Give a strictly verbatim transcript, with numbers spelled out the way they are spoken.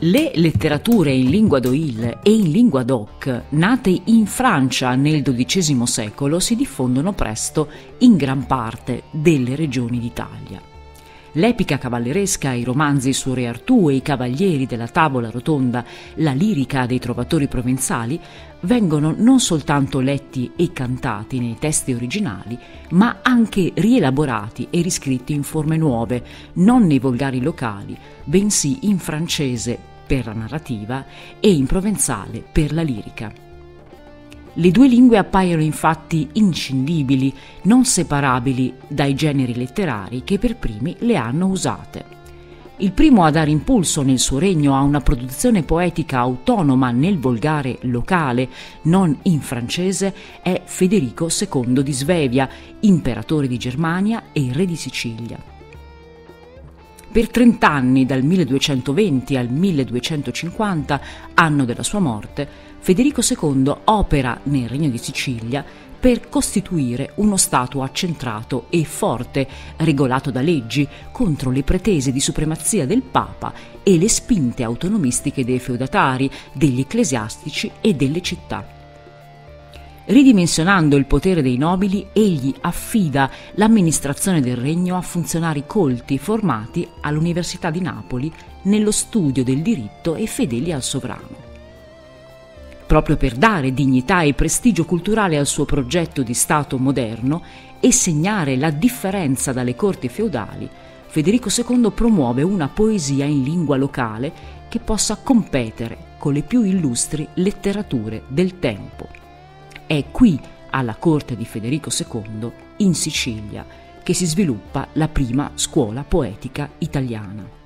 Le letterature in lingua d'Oïl e in lingua d'Oc, nate in Francia nel dodicesimo secolo, si diffondono presto in gran parte delle regioni d'Italia. L'epica cavalleresca, i romanzi su Re Artù e i cavalieri della tavola rotonda, la lirica dei trovatori provenzali vengono non soltanto letti e cantati nei testi originali, ma anche rielaborati e riscritti in forme nuove, non nei volgari locali, bensì in francese per la narrativa e in provenzale per la lirica. Le due lingue appaiono infatti inscindibili, non separabili dai generi letterari che per primi le hanno usate. Il primo a dare impulso nel suo regno a una produzione poetica autonoma nel volgare locale, non in francese, è Federico secondo di Svevia, imperatore di Germania e re di Sicilia. Per trent'anni, dal milleduecentoventi al milleduecentocinquanta, anno della sua morte, Federico secondo opera nel Regno di Sicilia per costituire uno Stato accentrato e forte, regolato da leggi, contro le pretese di supremazia del Papa e le spinte autonomistiche dei feudatari, degli ecclesiastici e delle città. Ridimensionando il potere dei nobili, egli affida l'amministrazione del regno a funzionari colti formati all'Università di Napoli nello studio del diritto e fedeli al sovrano. Proprio per dare dignità e prestigio culturale al suo progetto di Stato moderno e segnare la differenza dalle corti feudali, Federico secondo promuove una poesia in lingua locale che possa competere con le più illustri letterature del tempo. È qui, alla corte di Federico secondo, in Sicilia, che si sviluppa la prima scuola poetica italiana.